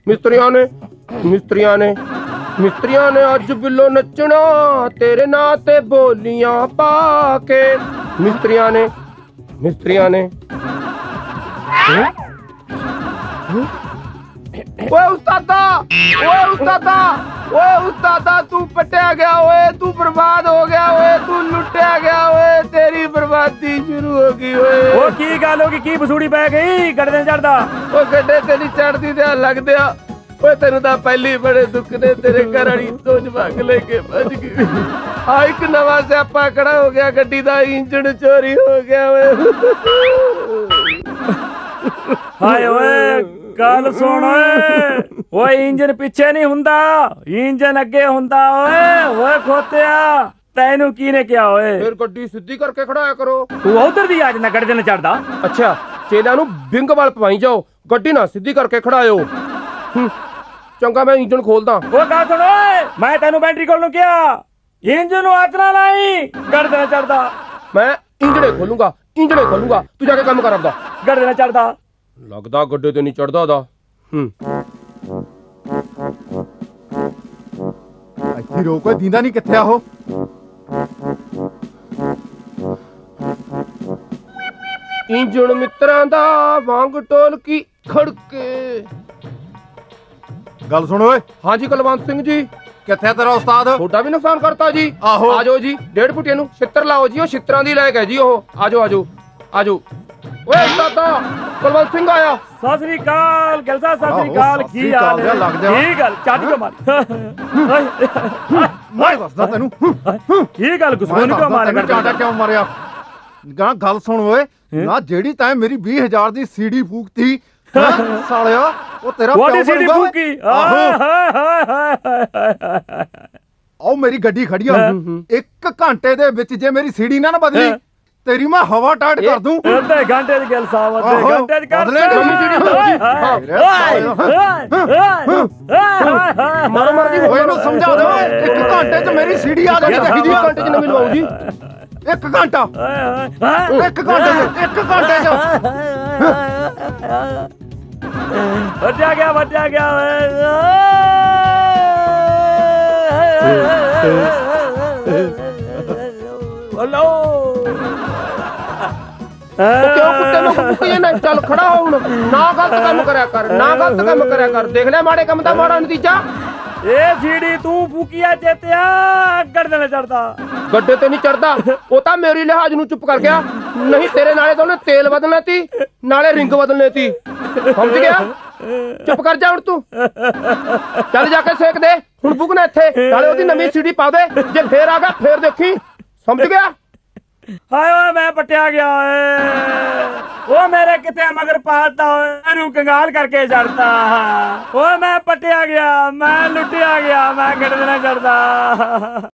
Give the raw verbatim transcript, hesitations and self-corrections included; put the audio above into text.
ਮਿਸਤਰੀਆਂ ਨੇ ਮਿਸਤਰੀਆਂ ਨੇ ਮਿਸਤਰੀਆਂ ਨੇ ਅੱਜ ਬਿੱਲੋ ਨੱਚਣਾ ਤੇਰੇ ਨਾਂ ਤੇ ਬੋਲੀਆਂ ਪਾ ਕੇ। ਮਿਸਤਰੀਆਂ ਨੇ ਮਿਸਤਰੀਆਂ ਨੇ ਓਏ ਉਸਤਾਦਾ ਓਏ ਉਸਤਾਦਾ ਓਏ ਉਸਤਾਦਾ ਤੂੰ ਪਟਿਆ ਗਿਆ ਓਏ ਤੂੰ ਬਰਬਾਦ ਹੋ ਗਿਆ ਓਏ ਤੂੰ ਲੁੱਟਿਆ ਗਿਆ ਓਏ ਤੇਰੀ ਬਰਬਾਦੀ ਸ਼ੁਰੂ ਹੋ ਗਈ ਓਏ। ਉਹ ਕੀ ਗੱਲ ਹੋ ਗਈ ਕੀ ਬਸੂੜੀ ਪੈ ਗਈ ਗੱਡੇ ਤੇ ਚੜਦਾ? ਉਹ ਗੱਡੇ ਤੇ ਨਹੀਂ ਚੜਦੀ ਤੇ ਲੱਗਦੇ ਆ ਓਏ ਤੈਨੂੰ ਤਾਂ ਪਹਿਲੀ ਬੜੇ ਦੁੱਖ ਨੇ ਤੇਰੇ ਘਰ ਵਾਲੀ ਤੋਂ ਜਵਾਕ ਲੈ ਕੇ ਭੱਜ ਗਈ। ਆ ਇੱਕ ਨਵਾਂ ਸਿਆਪਾ ਖੜਾ ਹੋ ਗਿਆ ਗੱਡੀ ਦਾ ਇੰਜਣ ਚੋਰੀ ਹੋ ਗਿਆ ਓਏ। ਹਾਏ ਓਏ ਗੱਲ ਸੁਣ ਓਏ ਓਏ ਇੰਜਨ ਪਿੱਛੇ ਨਹੀਂ ਹੁੰਦਾ ਇੰਜਨ ਅੱਗੇ ਹੁੰਦਾ ਓਏ। ਓਏ ਖੋਤਿਆ ਤੈਨੂੰ ਕਿਹਨੇ ਕਿਹਾ ਓਏ? ਫਿਰ ਗੱਡੀ ਸਿੱਧੀ ਕਰਕੇ ਖੜਾਇਆ ਕਰੋ। ਤੂੰ ਉਧਰ ਦੀ ਆ ਜਾਂਦਾ ਗੱਡੇ ਤੇ ਚੜਦਾ। ਅੱਛਾ ਚੇਲਿਆਂ ਨੂੰ ਬਿੰਗ ਵੱਲ ਪਵਾਈ ਜਾਓ ਗੱਡੀ ਨਾ ਸਿੱਧੀ ਕਰਕੇ ਖੜਾਇਓ। ਚੰਗਾ ਮੈਂ ਇੰਜਨ ਖੋਲਦਾ। ਉਹ ਗੱਲ ਸੁਣ ਓਏ ਮੈਂ ਤੈਨੂੰ ਬੈਟਰੀ ਕੋਲ ਨੂੰ ਕਿਹਾ ਇੰਜਨ ਨੂੰ ਹੱਥ ਨਾ ਲਾਈ ਗੱਡੇ ਤੇ ਚੜਦਾ। ਮੈਂ ਇੰਜਣੇ ਖੋਲੂੰਗਾ ਇੰਜਣੇ ਖੋਲੂੰਗਾ ਤੂੰ ਜਾ ਕੇ ਕੰਮ ਕਰ ਆਪਦਾ। ਗੱਡੇ ਤੇ ਚੜਦਾ ਲੱਗਦਾ ਗੱਡੇ ਤੇ ਨਹੀਂ ਚੜਦਾ ਉਹਦਾ। ਹੂੰ ਇੱਥੇ ਰੋ ਕੋਈ ਦੀਂਦਾ ਨਹੀਂ ਕਿੱਥੇ ਆ ਉਹ? ਇੰਜਣ ਮਿੱਤਰਾਂ ਦਾ ਵਾਂਗ ਢੋਲਕੀ ਖੜਕੇ। ਗੱਲ ਸੁਣ ਓਏ ਹਾਂਜੀ ਕੁਲਵੰਤ ਸਿੰਘ ਜੀ। ਕਿੱਥੇ ਤੇਰਾ ਉਸਤਾਦ? ਤੁਹਾਡਾ ਵੀ ਨੁਕਸਾਨ ਕਰਤਾ ਜੀ। ਆਹੋ। ਆਜੋ ਜੀ ਡੇਢ ਫੁੱਟੇ ਨੂੰ ਛਿੱਤਰ ਲਾਓ ਜੀ ਉਹ ਛਿੱਤਰਾਂ ਦੀ ਲਾਇਕ ਹੈ ਜੀ ਉਹ। ਆਜੋ ਆਜੋ ਆਜੋ। ਓਏ ਉਸਤਾਦਾ ਕੁਲਵੰਤ ਸਿੰਘ ਆਇਆ। ਸਤਿ ਸ੍ਰੀ ਅਕਾਲ ਗਿਲ ਸਾਹਿਬ ਸਤਿ ਸ੍ਰੀ ਅਕਾਲ ਕੀ ਹਾਲ ਹੈ? ਕੀ ਗੱਲ ਚਾਟੀ ਕੋ ਮਾਰੀ ਮੈਂ ਦੱਸਦਾ ਤੈਨੂੰ ਕੀ ਗੱਲ ਗੁਸਮੋਨੀ ਕੋ ਮਾਰਿਆ ਚਾਟਾ ਕਿਉਂ ਮਾਰਿਆ? ਗਾਂ ਗੱਲ ਸੁਣ ਓਏ ਨਾ ਜਿਹੜੀ ਤੈਂ ਮੇਰੀ ਵੀਹ ਹਜ਼ਾਰ ਦੀ ਸੀਡੀ ਫੂਕਤੀ ਸਾਲਿਆ ਉਹ ਤੇਰਾ ਪਿਓ ਸੀਡੀ ਫੂਕੀ। ਆਓ ਮੇਰੀ ਗੱਡੀ ਖੜੀ ਆ ਇੱਕ ਘੰਟੇ ਦੇ ਵਿੱਚ ਜੇ ਮੇਰੀ ਸੀਡੀ ਨਾ ਨਾ ਬਦਲੀ ਤੇਰੀ ਮੈਂ ਹਵਾ ਟਾਈਟ ਕਰ ਦੂੰ। ਅੱਧੇ ਘੰਟੇ ਦੀ ਗੱਲ ਸਾਹਿਬ ਅੱਧੇ ਘੰਟੇ ਦੀ ਕਰ ਮਾਰੋ ਮਾਰ ਜੀ ਓਏ ਇਹਨੂੰ ਸਮਝਾ ਦੇ ਓਏ ਇੱਕ ਘੰਟੇ 'ਚ ਮੇਰੀ ਸੀਡੀ ਆ ਜਾਣੀ ਚਾਹੀਦੀ। ਇੱਕ ਘੰਟੇ 'ਚ ਨਵੀਂ ਲਵਾਓ ਜੀ। ਇੱਕ ਘੰਟਾ ਇੱਕ ਘੰਟੇ 'ਚ ਇੱਕ ਘੰਟੇ 'ਚ ਵੱਜਿਆ ਗਿਆ ਵੱਜਿਆ ਗਿਆ ਹਲੋ ਕਿਉਂ ਕੁੱਤੇ ਨੂੰ ਕੁੱਤੇ ਨਾ ਚੱਲ ਖੜਾ ਹੋ ਹੁਣ ਨਾ ਗਲਤ ਕੰਮ ਕਰਿਆ ਕਰ ਨਾ ਗਲਤ ਕੰਮ ਕਰਿਆ ਕਰ। ਦੇਖ ਲੈ ਮਾੜੇ ਕੰਮ ਦਾ ਮਾੜਾ ਨਤੀਜਾ। ਇਹ ਸੀੜੀ ਤੂੰ ਫੂਕੀਆ ਚੇਤਿਆ ਗੱਡੇ ਤੇ ਚੜਦਾ। ਗੱਡੇ ਤੇ ਨਹੀਂ ਚੜਦਾ ਉਹ ਤਾਂ ਮੇਰੀ ਲਿਹਾਜ਼ ਨੂੰ ਚੁੱਪ ਕਰ ਗਿਆ ਨਹੀਂ ਤੇਰੇ ਨਾਲੇ ਤਾਂ ਉਹਨੇ ਤੇਲ ਬਦਲਣਾ ਤੀ ਨਾਲੇ ਰਿੰਗ ਬਦਲਣੇ ਤੀ। ਸਮਝ ਗਿਆ? ਚੁੱਪ ਕਰ ਜਾ ਹੁਣ ਤੂੰ ਚੱਲ ਜਾ ਕੇ ਸੇਕ ਦੇ ਹੁਣ ਬੁਗਣਾ ਇੱਥੇ ਨਾਲੇ ਉਹਦੀ ਨਵੀਂ ਸੀੜੀ ਪਾ ਦੇ ਜੇ ਫੇਰ ਆ ਗਿਆ ਫੇਰ ਦੇਖੀ। ਸਮਝ ਗਿਆ? ਹਾਏ ਓਏ ਮੈਂ ਪਟਿਆ ਗਿਆ ਓਏ ਉਹ ਮੇਰੇ ਕਿਤੇ ਮਗਰ ਪਾਲਤਾ ਓਏ ਇਹਨੂੰ ਕੰਗਾਲ ਕਰਕੇ ਛੱਡਤਾ। ਓਏ ਮੈਂ ਪਟਿਆ ਗਿਆ ਮੈਂ ਲੁੱਟਿਆ ਗਿਆ ਮੈਂ ਗੱਡੇ ਤੇ ਚੜਦਾ।